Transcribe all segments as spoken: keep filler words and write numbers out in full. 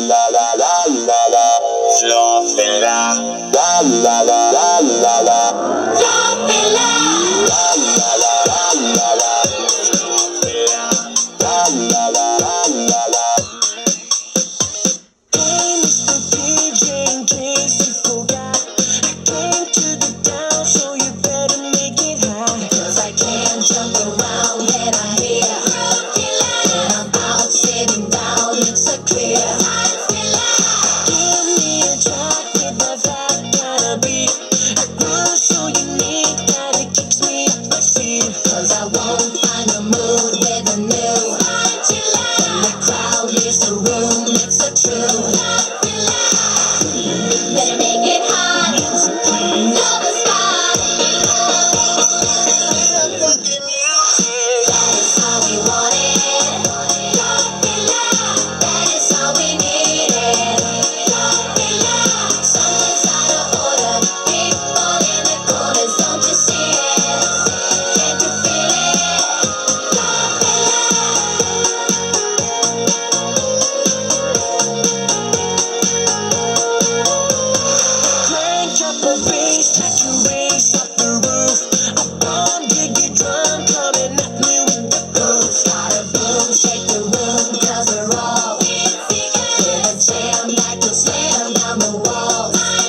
la la la la la. Florfela. La la la la la la. Florfela. La la la la la la. Florfela. La la la la la la. Hey, Mister D J, in case you forgot, I came to the town, so you better make it hot. 'Cause I can't jump around when I hear when I'm out sitting down, it's a clear. Give me a track with a fat kind of beat, a groove so unique that it kicks me up my seat. 'Cause I won't find a mood with a new when the crowd leaves the room, it's a true. Better make it hot, know the spot. That is how we want it. That is how we need it. Something's out of order. People in the corners, don't you see it? Can't you feel it? Crank up the bass, like you race up the roof. A bomb diggy drum coming at me with the groove. Gotta boom, shake the room, 'cause we're all with a jam that will slam down the wall.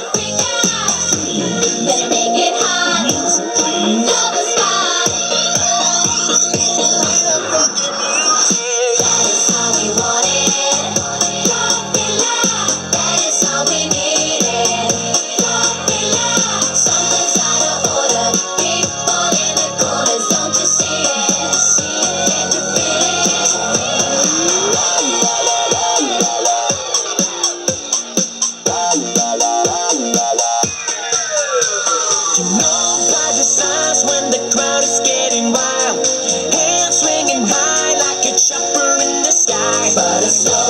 Better make it hot, know the spot. That is how we want it. That is how we need it. Something's out of order. People in the corners, don't you see it? Can't you feel it? La la la la la la. La la la la la la. You know by the signs when the crowd is getting wild, hands swinging high like a chopper in the sky. But it's slow